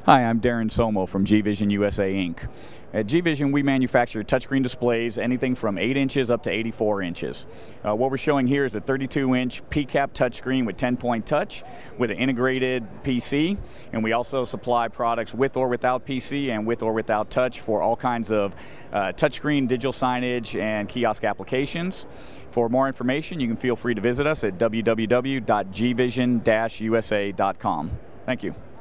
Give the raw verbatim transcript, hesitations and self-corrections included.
Hi, I'm Darren Somo from G Vision U S A Incorporated. At G Vision, we manufacture touchscreen displays anything from eight inches up to eighty-four inches. Uh, what we're showing here is a thirty-two inch P CAP touchscreen with ten point touch with an integrated P C, and we also supply products with or without P C and with or without touch for all kinds of uh, touchscreen digital signage and kiosk applications. For more information, you can feel free to visit us at w w w dot g vision dash u s a dot com. Thank you.